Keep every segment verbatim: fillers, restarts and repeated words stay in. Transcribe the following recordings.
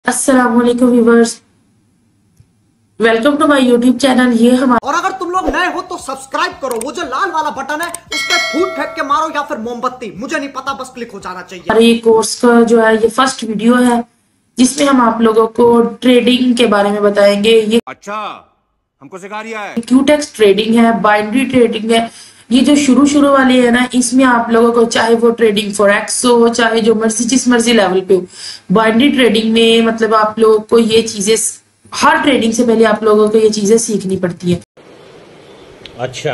अस्सलाम वालेकुम viewers, welcome to my YouTube channel. ये हमारा और अगर तुम लोग नए हो तो सब्सक्राइब करो, वो जो लाल वाला बटन है उस पर फूट फेंक के मारो या फिर मोमबत्ती, मुझे नहीं पता, बस क्लिक हो जाना चाहिए। ये कोर्स का जो है ये फर्स्ट वीडियो है जिसमें हम आप लोगों को ट्रेडिंग के बारे में बताएंगे। ये अच्छा, हमको सिखा रिया है। क्यूटेक्स ट्रेडिंग है, बाइनरी ट्रेडिंग है। ये जो शुरू शुरू वाली है ना, इसमें आप लोगों को चाहे वो ट्रेडिंग फॉरेक्स हो, चाहे जो मर्जी जिस मर्जी लेवल पे हो, बाइनरी ट्रेडिंग में मतलब आप लोगों को ये चीजें हर ट्रेडिंग से पहले आप लोगों को ये चीजें सीखनी पड़ती है। अच्छा,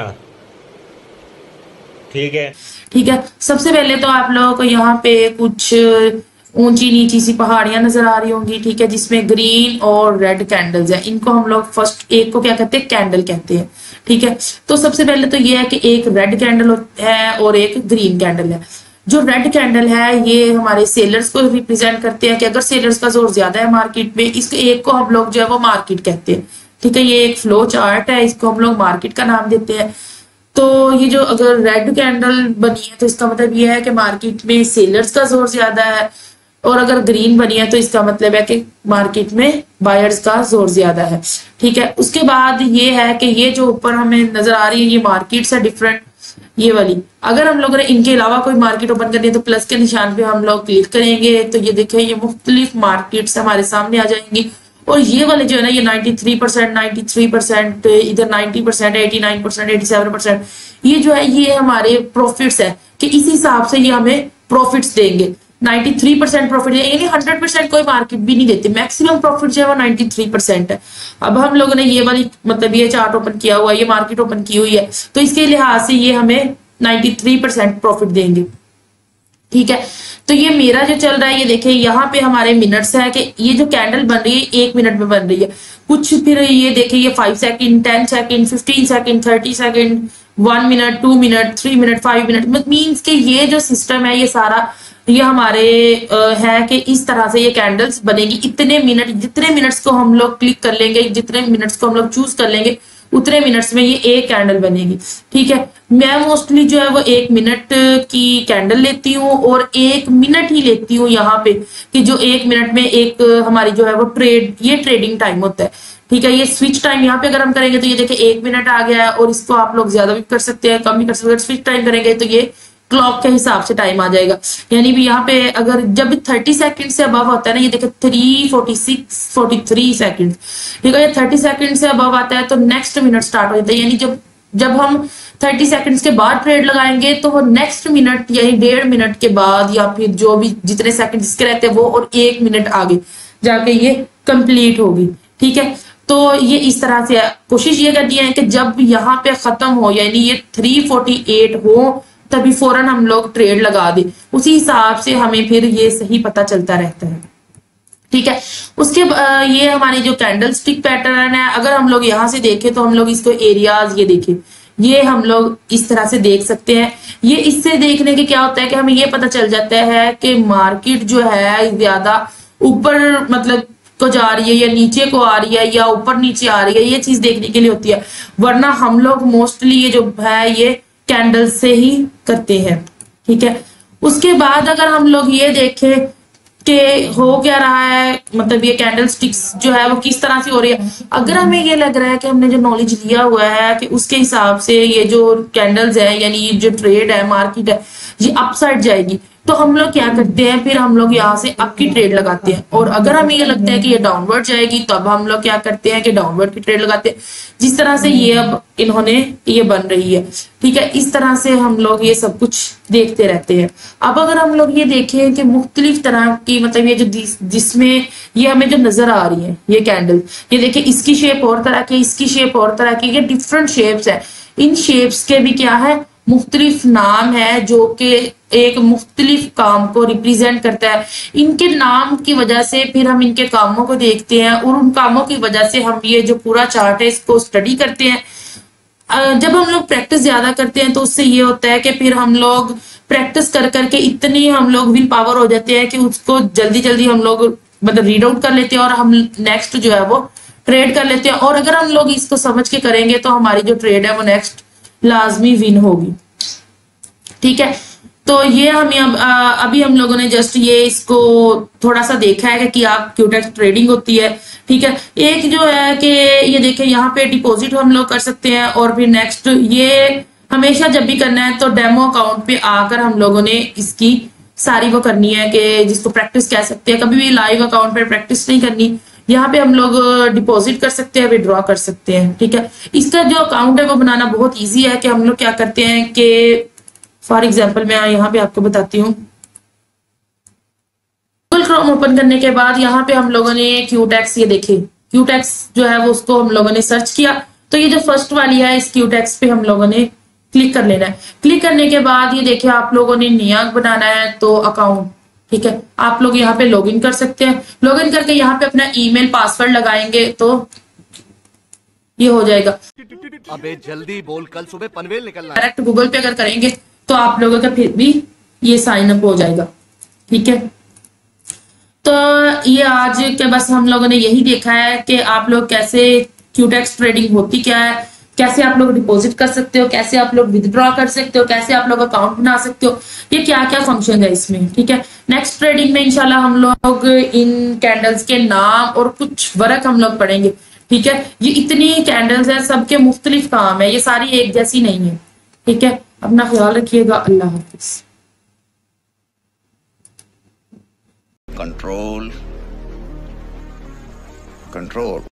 ठीक है ठीक है। सबसे पहले तो आप लोगों को यहाँ पे कुछ ऊंची नीची सी पहाड़ियां नजर आ रही होंगी, ठीक है, जिसमें ग्रीन और रेड कैंडल्स है। इनको हम लोग फर्स्ट एक को क्या कहते हैं, कैंडल कहते हैं, ठीक है। तो सबसे पहले तो ये है कि एक रेड कैंडल है और एक ग्रीन कैंडल है। जो रेड कैंडल है ये हमारे सेलर्स को रिप्रेजेंट करते हैं कि अगर सेलर्स का जोर ज्यादा है मार्केट में, इसको एक को हम लोग जो है वो मार्केट कहते हैं, ठीक है। ये एक फ्लो चार्ट है, इसको हम लोग मार्केट का नाम देते हैं। तो ये जो अगर रेड कैंडल बनी है तो इसका मतलब ये है कि मार्केट में सेलर्स का जोर ज्यादा है, और अगर ग्रीन बनी है तो इसका मतलब है कि मार्केट में बायर्स का जोर ज्यादा है, ठीक है। उसके बाद ये है कि ये जो ऊपर हमें नजर आ रही है ये मार्केट से डिफरेंट, ये वाली अगर हम लोगों ने इनके अलावा कोई मार्केट ओपन करनी है तो प्लस के निशान पे हम लोग क्लिक करेंगे तो ये देखिए ये मुख्तलिफ मार्केट्स हमारे सामने आ जाएंगी। और ये वाले जो है ना ये तिरानवे परसेंट, तिरानवे परसेंट, इधर नब्बे परसेंट, नवासी परसेंट, सत्तासी परसेंट, ये जो है ये हमारे प्रॉफिट्स है कि इस हिसाब से ये हमें प्रॉफिट्स देंगे। तिरानवे परसेंट प्रॉफिट यानी सौ परसेंट कोई मार्केट भी नहीं देती, मैक्सिमम प्रॉफिट जो है वो तिरानवे परसेंट है। अब हम लोगों ने ये वाली मतलब ये चार्ट ओपन किया हुआ है, ये मार्केट ओपन की हुई है, तो इसके लिहाज से ये हमें तिरानवे परसेंट प्रॉफिट देंगे, ठीक है। तो ये मेरा जो चल रहा है ये देखिए यहाँ पे हमारे मिनट्स है कि ये जो कैंडल बन रही है एक मिनट में बन रही है कुछ, फिर ये देखिए ये five second, ten second, fifteen second, thirty second, one minute, two minute, three minute, five minute, means के ये जो सिस्टम है ये सारा ये हमारे आ, है कि इस तरह से ये कैंडल्स बनेगी। इतने मिनट, जितने मिनट्स को हम लोग क्लिक कर लेंगे, जितने मिनट्स को हम लोग चूज कर लेंगे उतने मिनट्स में ये एक कैंडल बनेगी, ठीक है। मैं मोस्टली जो है वो एक मिनट की कैंडल लेती हूँ और एक मिनट ही लेती हूँ यहाँ पे कि जो एक मिनट में एक हमारी जो है वो ट्रेड, ये ट्रेडिंग टाइम होता है, ठीक है। ये स्विच टाइम यहाँ पे अगर हम करेंगे तो ये देखिए एक मिनट आ गया है, और इसको आप लोग ज्यादा भी कर सकते हैं, कम भी कर सकते हैं। स्विच टाइम करेंगे तो ये क्लॉक के हिसाब से टाइम आ जाएगा, यानी भी यहाँ पे अगर जब तीस सेकंड से अबव होता है ना, ये देखो तीन, छियालीस, तैंतालीस सेकंड, ठीक है। ये तीस सेकंड से अबव आता है तो नेक्स्ट मिनट स्टार्ट हो जाता है, यानी जब जब हम तीस सेकंड्स के बाद ट्रेड लगाएंगे तो वो नेक्स्ट मिनट यानी डेढ़ मिनट के बाद या फिर जो भी जितने सेकंड इसके रहते हैं वो और एक मिनट आगे जाके ये कंप्लीट होगी, ठीक है। तो ये इस तरह से कोशिश ये करनी है कि जब यहाँ पे खत्म हो यानी ये तीन सौ अड़तालीस हो तभी फौरन हम लोग ट्रेड लगा दे, उसी हिसाब से हमें फिर ये सही पता चलता रहता है, ठीक है। उसके ये हमारी जो कैंडल स्टिक पैटर्न है, अगर हम लोग यहाँ से देखें तो हम लोग इसको एरियाज ये देखें, ये हम लोग इस तरह से देख सकते हैं। ये इससे देखने के क्या होता है कि हमें ये पता चल जाता है कि मार्केट जो है ज्यादा ऊपर मतलब को जा रही है या नीचे को आ रही है या ऊपर नीचे आ रही है, ये चीज देखने के लिए होती है। वरना हम लोग मोस्टली ये जो है ये कैंडल से ही करते हैं, ठीक है। उसके बाद अगर हम लोग ये देखें कि हो क्या रहा है, मतलब ये कैंडल स्टिक्स जो है वो किस तरह से हो रही है, अगर हमें ये लग रहा है कि हमने जो नॉलेज लिया हुआ है कि उसके हिसाब से ये जो कैंडल्स है यानी ये जो ट्रेड है मार्केट है ये अपसाइड जाएगी, तो हम लोग क्या करते हैं, फिर हम लोग यहाँ से अप की ट्रेड लगाते हैं। और अगर हमें ये लगता है कि ये डाउनवर्ड जाएगी तो अब हम लोग क्या करते हैं कि डाउनवर्ड की ट्रेड लगाते हैं, जिस तरह से ये अब इन्होंने ये बन रही है, ठीक है। इस तरह से हम लोग ये सब कुछ देखते रहते हैं। अब अगर हम लोग ये देखें कि मुख्तलिफ तरह की मतलब ये जो जिसमें ये हमें जो नजर आ रही है ये कैंडल, ये देखिए इसकी शेप और तरह की, इसकी शेप और तरह की, ये डिफरेंट शेप्स है। इन शेप्स के भी क्या है, मुख्तलिफ नाम है जो कि एक मुख्तलिफ काम को रिप्रेजेंट करता है। इनके नाम की वजह से फिर हम इनके कामों को देखते हैं और उन कामों की वजह से हम ये जो पूरा चार्ट है इसको स्टडी करते हैं। जब हम लोग प्रैक्टिस ज्यादा करते हैं तो उससे ये होता है कि फिर हम लोग प्रैक्टिस कर करके इतनी हम लोग विल पावर हो जाते हैं कि उसको जल्दी जल्दी हम लोग मतलब रीड आउट कर लेते हैं और हम नेक्स्ट जो है वो ट्रेड कर लेते हैं। और अगर हम लोग इसको समझ के करेंगे तो हमारी जो ट्रेड है वो नेक्स्ट लाजमी विन होगी, ठीक है। तो ये हमें अब आ, अभी हम लोगों ने जस्ट ये इसको थोड़ा सा देखा है कि आप क्यूटेक्स ट्रेडिंग होती है, ठीक है। एक जो है कि ये देखें यहाँ पे डिपॉजिट हम लोग कर सकते हैं, और फिर नेक्स्ट ये हमेशा जब भी करना है तो डेमो अकाउंट पे आकर हम लोगों ने इसकी सारी वो करनी है कि जिसको प्रैक्टिस कह सकते हैं। कभी भी लाइव अकाउंट पे प्रैक्टिस नहीं करनी। यहाँ पे हम लोग डिपॉजिट कर सकते हैं, विड्रॉ कर सकते हैं, ठीक है। इसका जो अकाउंट है वो बनाना बहुत ईजी है कि हम लोग क्या करते हैं कि फॉर एग्जाम्पल मैं यहाँ पे आपको बताती हूँ। गूगल क्रोम ओपन करने के बाद यहाँ पे हम लोगों ने क्यूटेक्स, ये देखिए क्यूटेक्स जो है वो उसको हम लोगों ने सर्च किया, तो ये जो फर्स्ट वाली है इस क्यूटेक्स पे हम लोगों ने क्लिक कर लेना है। क्लिक करने के बाद ये देखिए आप लोगों ने नया बनाना है तो अकाउंट, ठीक है। आप लोग यहाँ पे लॉगिन कर सकते हैं। लॉगिन करके यहाँ पे अपना ईमेल पासवर्ड लगाएंगे तो ये हो जाएगा। अबे जल्दी बोल, कल सुबह पनवेल निकलना है। डायरेक्ट गूगल पे अगर करेंगे तो आप लोगों का फिर भी ये साइन अप हो जाएगा, ठीक है। तो ये आज के बस हम लोगों ने यही देखा है कि आप लोग कैसे क्यूटेक्स ट्रेडिंग होती क्या है, कैसे आप लोग डिपॉजिट कर सकते हो, कैसे आप लोग विदड्रॉ कर सकते हो, कैसे आप लोग अकाउंट बना सकते हो, ये क्या क्या फंक्शन है इसमें, ठीक है। नेक्स्ट ट्रेडिंग में इंशाल्लाह हम लोग इन कैंडल्स के नाम और कुछ वर्क हम लोग पढ़ेंगे, ठीक है। ये इतनी कैंडल्स है, सबके मुख्तलिफ काम है, ये सारी एक जैसी नहीं है, ठीक है। अपना ख्याल रखिएगा। अल्लाह हाफिज। Control control